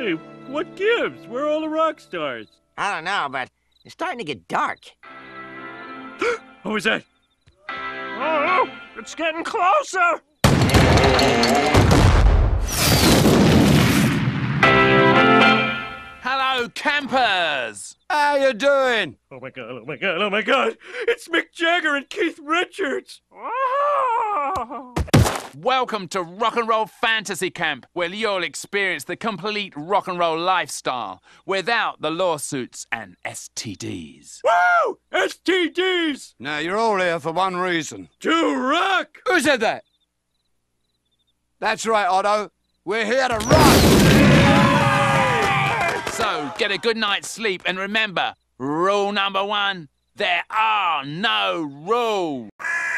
Hey, what gives? Where are all the rock stars? I don't know, but it's starting to get dark. What was that? Oh, it's getting closer! Hello, campers! How you doing? Oh my god, oh my god, oh my god! It's Mick Jagger and Keith Richards! Oh. Welcome to Rock and Roll Fantasy Camp, where you'll experience the complete rock and roll lifestyle without the lawsuits and STDs. Woo! STDs! Now, you're all here for one reason. To rock! Who said that? That's right, Otto. We're here to rock! So, get a good night's sleep and remember, rule number 1, there are no rules.